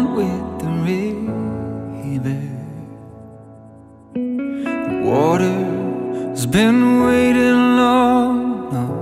on with the river. The water's been waiting long enough.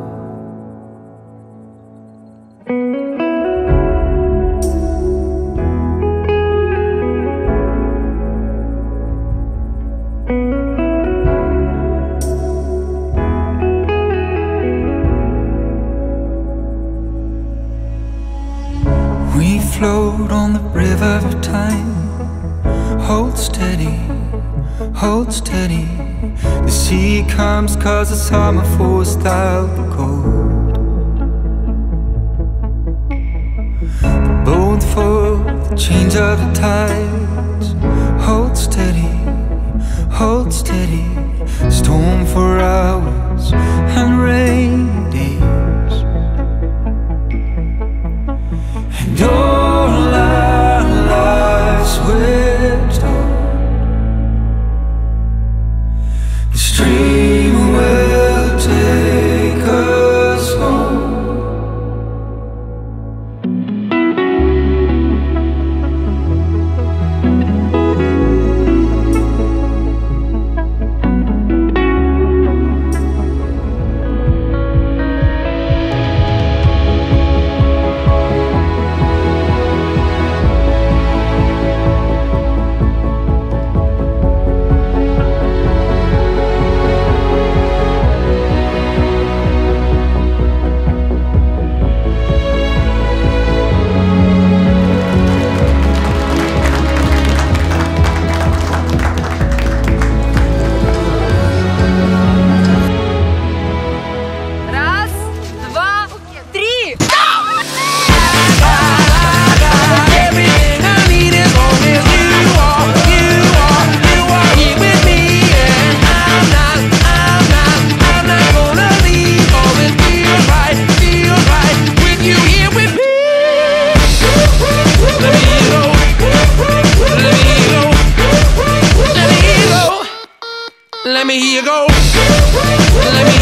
We float on the river of time. Hold steady, hold steady. The sea comes 'cause the summer forced out the cold. The boat for the change of the tides. Hold steady, hold steady. Storm for hours and rain days. And all our lives we're told the stream will take us home. Let me hear you go. Let me